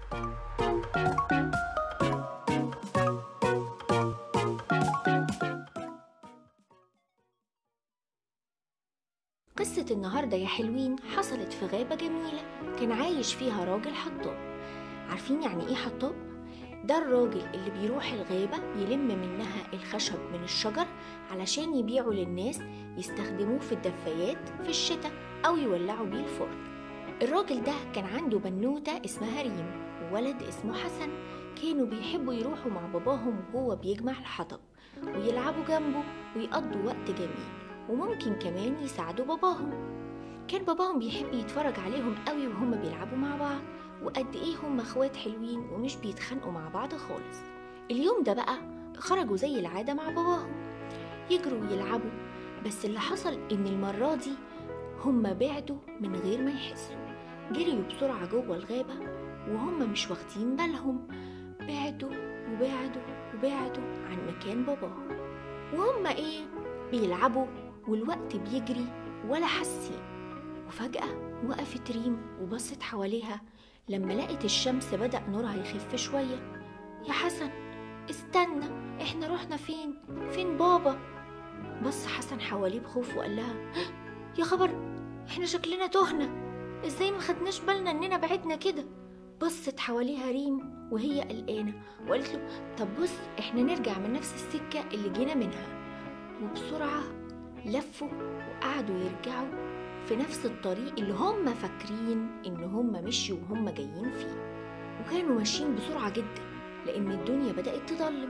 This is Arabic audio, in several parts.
قصة النهاردة يا حلوين حصلت في غابة جميلة كان عايش فيها راجل حطاب. عارفين يعني ايه حطاب؟ ده الراجل اللي بيروح الغابة يلم منها الخشب من الشجر علشان يبيعه للناس يستخدموه في الدفايات في الشتاء أو يولعوا بيه الفرن. الراجل ده كان عنده بنوتة اسمها ريم وولد اسمه حسن. كانوا بيحبوا يروحوا مع باباهم وهو بيجمع الحطب ويلعبوا جنبه ويقضوا وقت جميل، وممكن كمان يساعدوا باباهم. كان باباهم بيحب يتفرج عليهم قوي وهم بيلعبوا مع بعض، وقد ايه هم اخوات حلوين ومش بيتخانقوا مع بعض خالص. اليوم ده بقى خرجوا زي العادة مع باباهم يجروا ويلعبوا، بس اللي حصل ان المرة دي هم بعدوا من غير ما يحسوا. جريوا بسرعة جوه الغابة وهم مش واخدين بالهم، بعدوا وبعدوا وبعدوا عن مكان باباهم، وهم بيلعبوا والوقت بيجري ولا حاسين. وفجأة وقفت ريم وبصت حواليها لما لقت الشمس بدأ نورها يخف شوية. يا حسن استنى، احنا رحنا فين بابا؟ بص حسن حواليه بخوف وقال لها يا خبر، احنا شكلنا تهنا، ازاي ما خدناش بالنا اننا بعدنا كده؟ بصت حواليها ريم وهي قلقانة وقالت له طب بص احنا نرجع من نفس السكة اللي جينا منها. وبسرعة لفوا وقعدوا يرجعوا في نفس الطريق اللي هم فاكرين ان هم مشيوا وهم جايين فيه، وكانوا ماشيين بسرعة جدا لان الدنيا بدأت تضلم.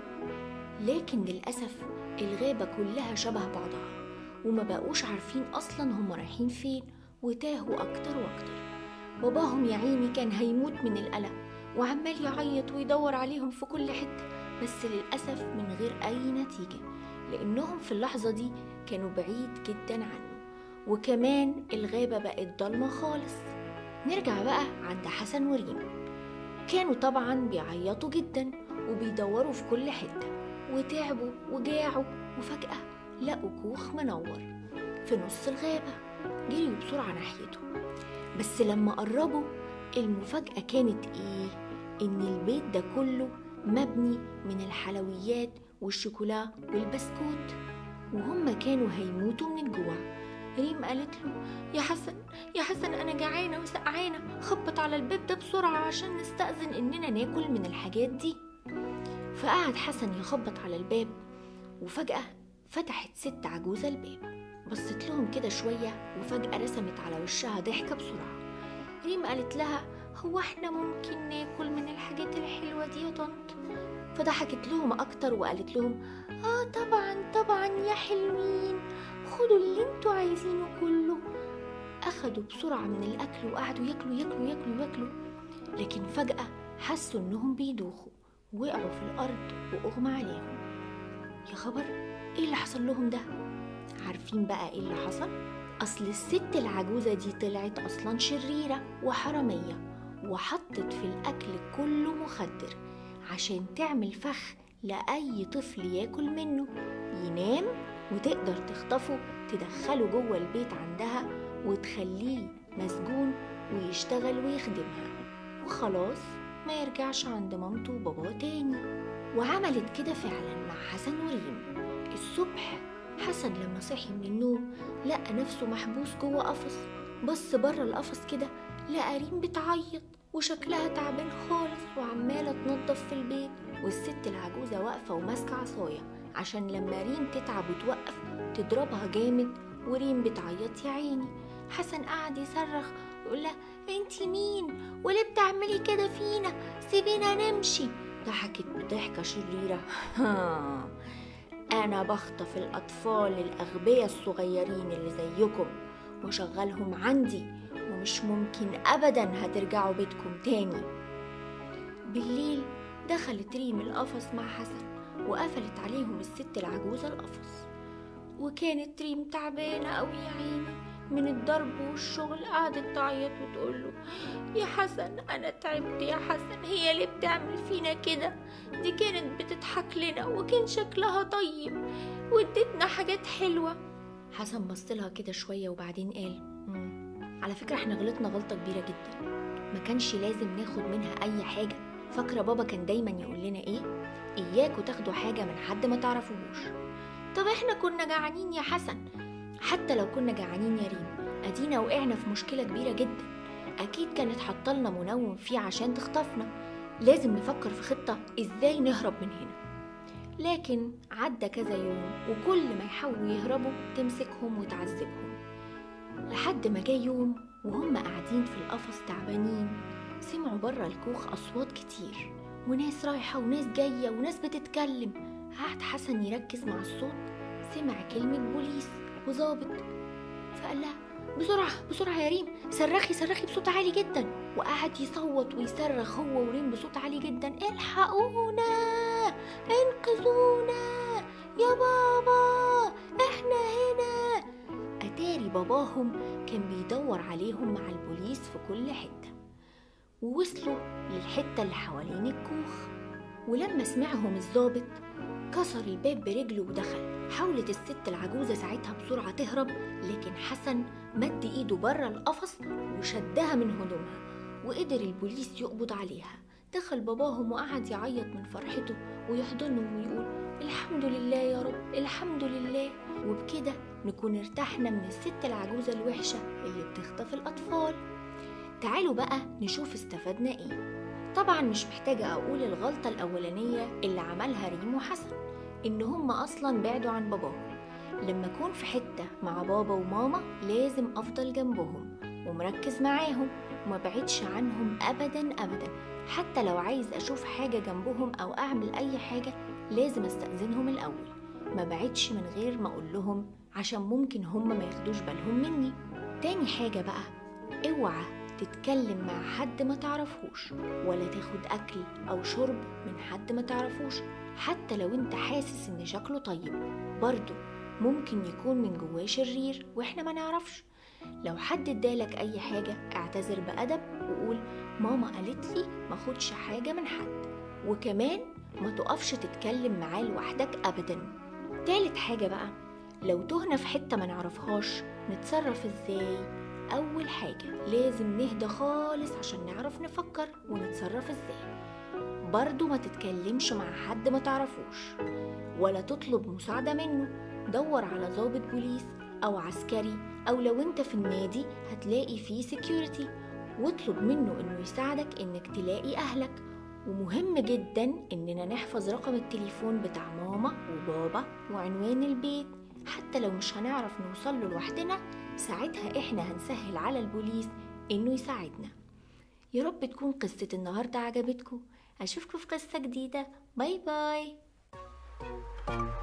لكن للأسف الغابة كلها شبه بعضها وما بقوش عارفين اصلا هم رايحين فين، وتاهوا اكتر واكتر. باباهم يا عيني كان هيموت من القلق وعمال يعيط ويدور عليهم في كل حتة، بس للأسف من غير اي نتيجة لانهم في اللحظة دي كانوا بعيد جدا عنه، وكمان الغابة بقت ضلمة خالص. نرجع بقى عند حسن وريم. كانوا طبعا بيعيطوا جدا وبيدوروا في كل حتة وتعبوا وجاعوا، وفجأة لقوا كوخ منور في نص الغابة. جريوا بسرعة ناحيته، بس لما قربوا المفاجأة كانت إن البيت ده كله مبني من الحلويات والشوكولا والبسكوت، وهم كانوا هيموتوا من الجوع. ريم قالت له يا حسن أنا جعانة وسقعانة، خبط على الباب ده بسرعة عشان نستأذن إننا ناكل من الحاجات دي. فقعد حسن يخبط على الباب، وفجأة فتحت ست عجوزة الباب، بصت لهم كده شوية وفجأة رسمت على وشها ضحكة بسرعة. ريم قالت لها هو احنا ممكن ناكل من الحاجات الحلوة دي يا طنط؟ فضحكت لهم أكتر وقالت لهم طبعا يا حلوين، خدوا اللي انتوا عايزينه كله. أخدوا بسرعة من الأكل وقعدوا ياكلوا، لكن فجأة حسوا إنهم بيدوخوا، وقعوا في الأرض وأغمى عليهم. يا خبر، إيه اللي حصل لهم ده؟ عارفين بقى إيه اللي حصل؟ أصل الست العجوزة دي طلعت أصلا شريرة وحرامية، وحطت في الأكل كله مخدر عشان تعمل فخ لأي طفل ياكل منه ينام، وتقدر تخطفه تدخله جوه البيت عندها وتخليه مسجون ويشتغل ويخدمها، وخلاص ما يرجعش عند مامته وباباه تاني. وعملت كده فعلا مع حسن وريم. الصبح حسن لما صحي من النوم لقى نفسه محبوس جوه قفص. بص بره القفص كده لقى ريم بتعيط وشكلها تعبان خالص وعمالة تنظف في البيت، والست العجوزة واقفة وماسكة عصاية عشان لما ريم تتعب وتوقف تضربها جامد، وريم بتعيط يا عيني. حسن قعد يصرخ ويقول لها انتي مين وليه بتعملي كده فينا، سيبينا نمشي. ضحكت بضحكة شريرة أنا بخطف الأطفال الأغبياء الصغيرين اللي زيكم وشغلهم عندي، ومش ممكن أبدا هترجعوا بيتكم تاني. بالليل دخلت ريم القفص مع حسن وقفلت عليهم الست العجوزة القفص، وكانت ريم تعبانة أوي يا عيني من الضرب والشغل. قعدت تعيط وتقوله يا حسن أنا تعبت يا حسن، هي ليه بتعمل فينا كده؟ دي كانت بتضحك لنا وكان شكلها طيب وادتنا حاجات حلوة. حسن بصلها كده شوية وبعدين قال على فكرة احنا غلطنا غلطة كبيرة جدا، ما كانش لازم ناخد منها أي حاجة. فاكرة بابا كان دايما يقول لنا إيه؟ إياكوا تاخدوا حاجة من حد ما تعرفوهوش. طب إحنا كنا جعانين يا حسن. حتى لو كنا جعانين يا ريم، أدينا وقعنا في مشكلة كبيرة جدا. أكيد كانت حاطلنا منوم فيه عشان تخطفنا. لازم نفكر في خطة إزاي نهرب من هنا. لكن عدى كذا يوم، وكل ما يحاولوا يهربوا تمسكهم وتعذبهم، لحد ما جاي يوم وهم قاعدين في القفص تعبانين، سمعوا بره الكوخ أصوات كتير، وناس رايحة وناس جاية وناس بتتكلم. قعد حسن يركز مع الصوت، سمع كلمة بوليس وظابط، فقال لها بسرعة بسرعة يا ريم، صرخي بصوت عالي جدا. وقعد يصوت ويصرخ هو وريم بصوت عالي جدا، الحقونا، انقذونا يا بابا، احنا هنا. اتاري باباهم كان بيدور عليهم مع البوليس في كل حتة، ووصلوا للحتة اللي حوالين الكوخ. ولما سمعهم الضابط كسر الباب برجله ودخل. حاولت الست العجوزة ساعتها بسرعة تهرب، لكن حسن مد ايده بره القفص وشدها من هدومها، وقدر البوليس يقبض عليها. دخل باباهم وقعد يعيط من فرحته ويحضنهم ويقول الحمد لله يا رب، الحمد لله. وبكده نكون ارتحنا من الست العجوزة الوحشة اللي بتخطف الأطفال. تعالوا بقى نشوف استفدنا ايه. طبعا مش محتاجة أقول الغلطة الأولانية اللي عملها ريم وحسن، إن هم أصلا بعدوا عن باباهم. لما أكون في حتة مع بابا وماما لازم أفضل جنبهم ومركز معاهم، وما بعدش عنهم أبدا أبدا. حتى لو عايز أشوف حاجة جنبهم أو أعمل أي حاجة لازم أستأذنهم الأول، ما بعدش من غير ما أقول لهم، عشان ممكن هم ما ياخدوش بالهم مني. تاني حاجة بقى، اوعى تتكلم مع حد ما تعرفوش، ولا تاخد أكل أو شرب من حد ما تعرفوش، حتى لو انت حاسس ان شكله طيب، برضو ممكن يكون من جواه شرير واحنا ما نعرفش. لو حد ادالك اي حاجة اعتذر بأدب وقول ماما قالت لي ما خدش حاجة من حد، وكمان ما تقفش تتكلم معاه لوحدك أبدا. تالت حاجة بقى، لو تهنا في حتة ما نعرفهاش نتصرف ازاي؟ أول حاجة لازم نهدى خالص عشان نعرف نفكر ونتصرف ازاي. برضو ما تتكلمش مع حد ما تعرفوش، ولا تطلب مساعدة منه. دور على ضابط بوليس أو عسكري، أو لو انت في النادي هتلاقي فيه سيكيورتي، واطلب منه انه يساعدك انك تلاقي أهلك. ومهم جدا اننا نحفظ رقم التليفون بتاع ماما وبابا وعنوان البيت، حتى لو مش هنعرف نوصله لوحدنا ساعتها احنا هنسهل على البوليس انه يساعدنا. يا رب تكون قصة النهاردة عجبتكم. أشوفكم في قصة جديدة. باي باي.